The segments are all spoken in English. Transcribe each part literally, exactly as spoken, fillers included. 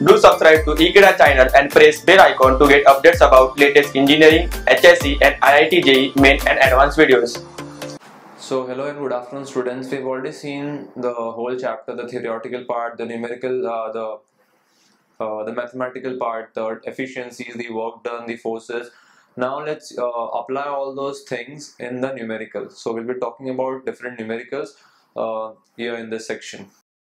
Do subscribe to Ekeeda channel and press bell icon to get updates about latest engineering, H S C and I I T J E E main and advanced videos. So hello and good afternoon students. We've already seen the whole chapter, the theoretical part, the numerical, uh, the uh, the mathematical part, the efficiencies, the work done, the forces. Now let's uh, apply all those things in the numerical. So we'll be talking about different numericals uh, here in this section.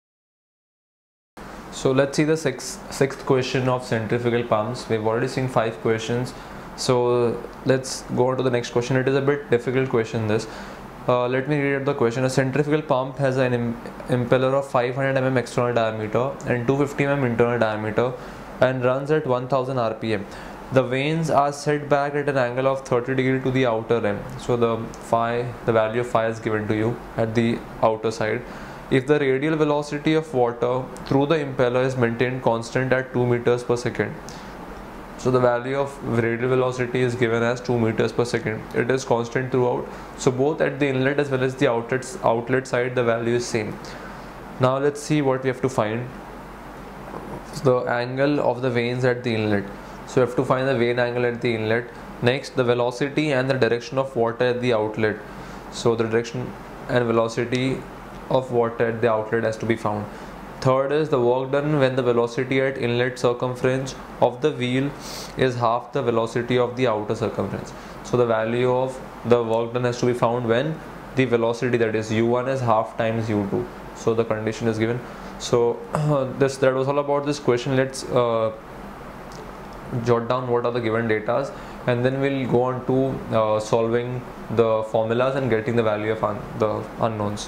So let's see the sixth, sixth question of centrifugal pumps. We've already seen five questions. So let's go on to the next question. It is a bit difficult question this. Uh, let me read out the question. A centrifugal pump has an im impeller of five hundred millimeter external diameter and two hundred fifty millimeter internal diameter and runs at one thousand R P M. The vanes are set back at an angle of thirty degree to the outer rim. So the phi, the value of phi is given to you at the outer side. If the radial velocity of water through the impeller is maintained constant at two meters per second. So the value of radial velocity is given as two meters per second. It is constant throughout. So both at the inlet as well as the outlets, outlet side, the value is same. Now let's see what we have to find. The angle of the vanes at the inlet. So we have to find the vane angle at the inlet. Next, the velocity and the direction of water at the outlet. So the direction and velocity of water at the outlet has to be found. Third is the work done when the velocity at inlet circumference of the wheel is half the velocity of the outer circumference. So the value of the work done has to be found when the velocity, that is u one, is half times u two. So the condition is given. So uh, this that was all about this question. Let's uh, jot down what are the given datas, and then we'll go on to uh, solving the formulas and getting the value of un the unknowns.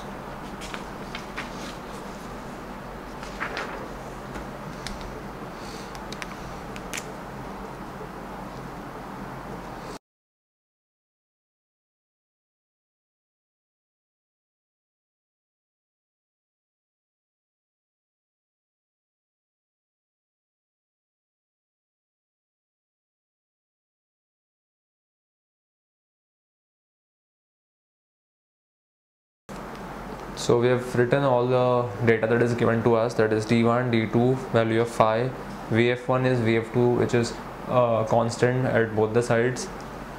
So we have written all the data that is given to us, that is D one, D two, value of phi, V F one is V F two, which is uh, constant at both the sides.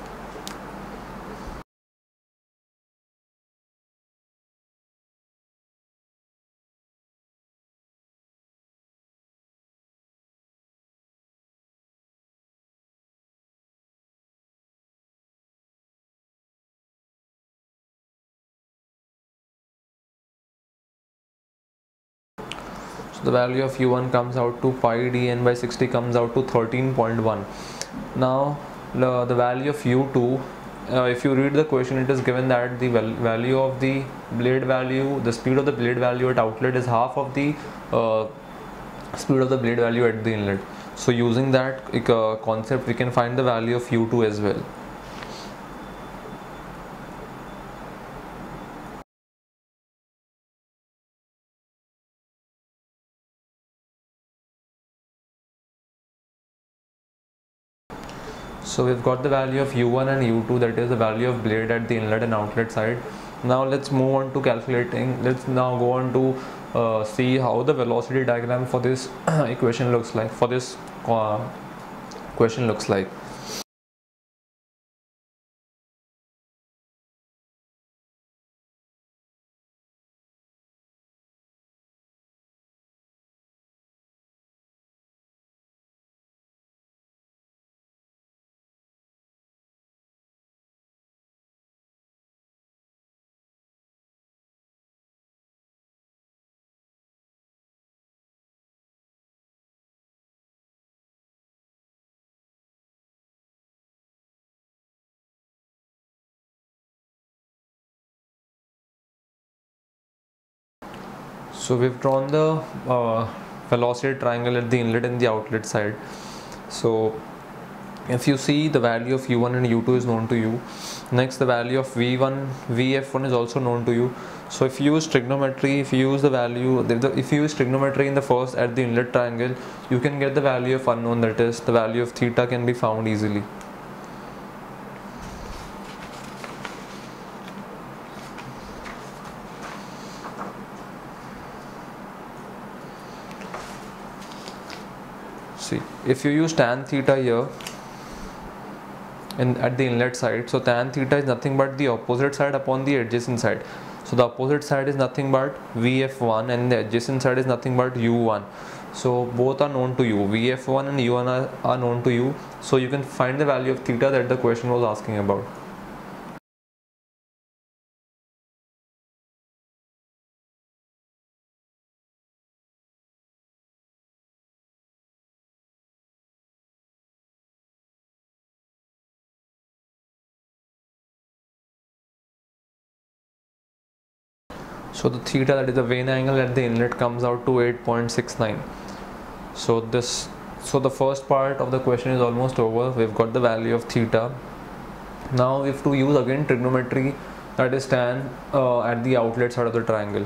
So the value of u one comes out to pi dn by sixty comes out to thirteen point one. Now the, the value of u two, uh, if you read the question, it is given that the val value of the blade value, the speed of the blade value at outlet is half of the uh, speed of the blade value at the inlet. So using that uh, concept, we can find the value of u two as well. So we've got the value of u one and u two, that is the value of blade at the inlet and outlet side. Now let's move on to calculating. Let's now go on to uh, see how the velocity diagram for this equation looks like, for this uh, question looks like. So we've drawn the uh, velocity triangle at the inlet and the outlet side. So if you see, the value of u one and u two is known to you. Next, the value of v one, V F one is also known to you. So if you use trigonometry, if you use the value, if you use trigonometry in the first at the inlet triangle, you can get the value of unknown, that is the value of theta can be found easily. See, if you use tan theta here in at the inlet side, so tan theta is nothing but the opposite side upon the adjacent side. So the opposite side is nothing but V F one and the adjacent side is nothing but U one. So both are known to you, V F one and U one are, are known to you. So you can find the value of theta that the question was asking about. So the theta, that is the Vane angle at the inlet, comes out to eight point six nine. So this, so the first part of the question is almost over. We've got the value of theta. Now we have to use again trigonometry, that is tan uh, at the outlet side of the triangle.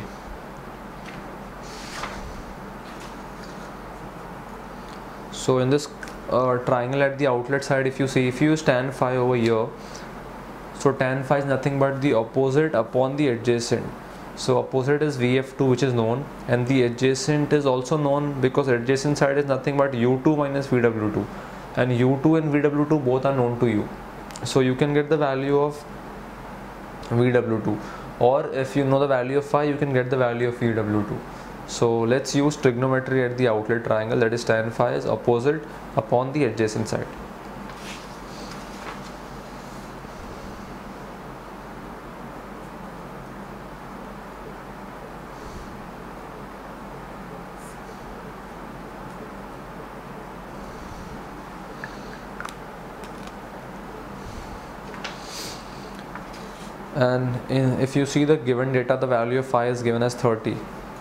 So in this uh, triangle at the outlet side, if you see, if you use tan phi over here, so tan phi is nothing but the opposite upon the adjacent. So opposite is V F two, which is known, and the adjacent is also known because adjacent side is nothing but U two minus V W two, and U two and V W two both are known to you. So you can get the value of V W two, or if you know the value of phi, you can get the value of V W two. So let's use trigonometry at the outlet triangle, that is tan phi is opposite upon the adjacent side. And in, if you see the given data, the value of phi is given as thirty.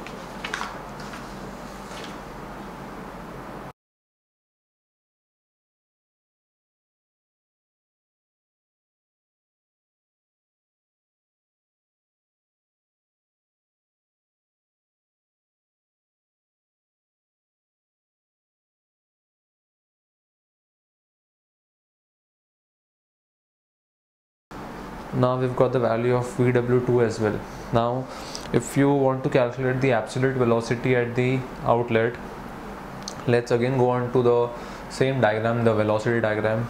Now we've got the value of V W two as well. Now if you want to calculate the absolute velocity at the outlet, let's again go on to the same diagram, the velocity diagram.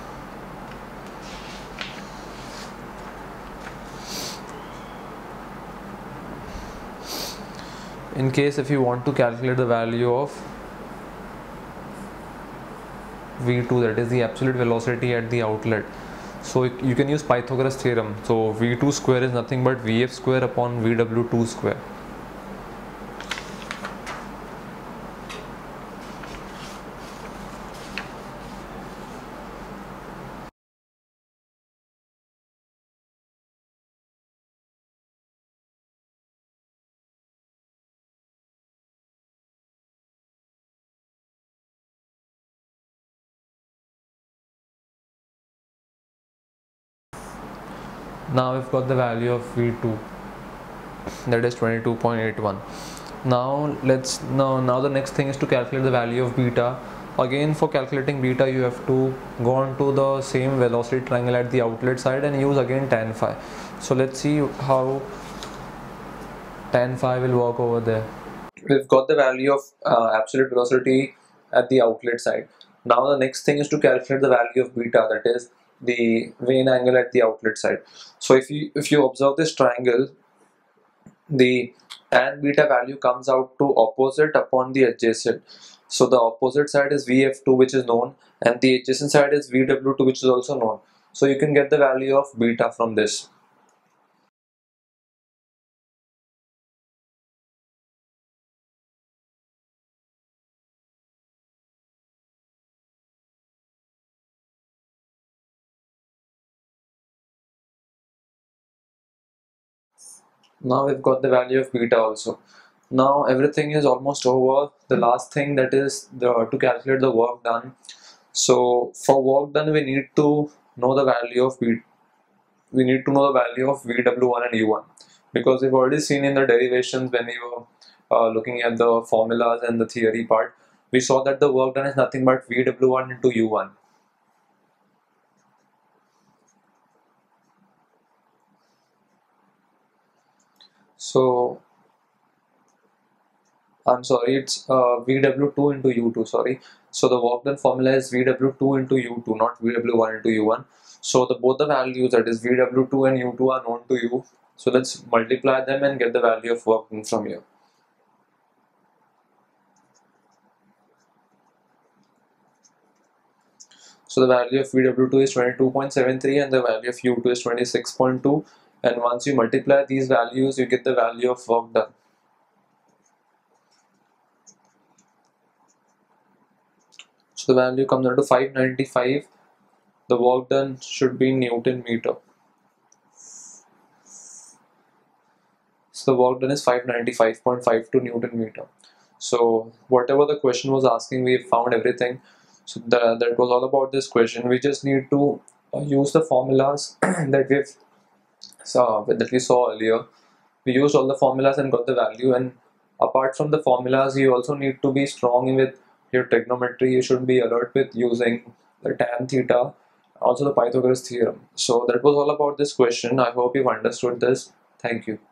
In case if you want to calculate the value of V two, that is the absolute velocity at the outlet, so you can use Pythagoras theorem. So V two square is nothing but V F square upon V W two square. Now we've got the value of V two, that is twenty-two point eight one. Now let's now now the next thing is to calculate the value of beta. Again, for calculating beta, you have to go on to the same velocity triangle at the outlet side and use again tan phi. So let's see how tan phi will work over there. We've got the value of uh, absolute velocity at the outlet side. Now the next thing is to calculate the value of beta, that is the Vane angle at the outlet side. So if you if you observe this triangle, the tan beta value comes out to opposite upon the adjacent. So the opposite side is V F two, which is known, and the adjacent side is V W two, which is also known. So you can get the value of beta from this. Now we've got the value of beta also. Now everything is almost over. The last thing, that is the to calculate the work done. So for work done, we need to know the value of beta. We need to know the value of V W one and U one, because we've already seen in the derivations when we were uh, looking at the formulas and the theory part, we saw that the work done is nothing but V W one into U one. So I'm sorry, it's uh, V W two into U two, sorry. So the work done formula is V W two into U two, not V W one into U one. So the both the values, that is V W two and U two, are known to you. So let's multiply them and get the value of work done from here. So the value of V W two is twenty-two point seven three and the value of U two is twenty-six point two. And once you multiply these values, you get the value of work done. So the value comes out to five ninety-five. The work done should be Newton meter. So the work done is five ninety-five point five two Newton meter. So whatever the question was asking, we found everything. So the, that was all about this question. We just need to uh, use the formulas that we've saw that we saw earlier. We used all the formulas and got the value. And apart from the formulas, you also need to be strong with your trigonometry. You should be alert with using the tan theta, also the Pythagoras theorem. So that was all about this question. I hope you've understood this. Thank you.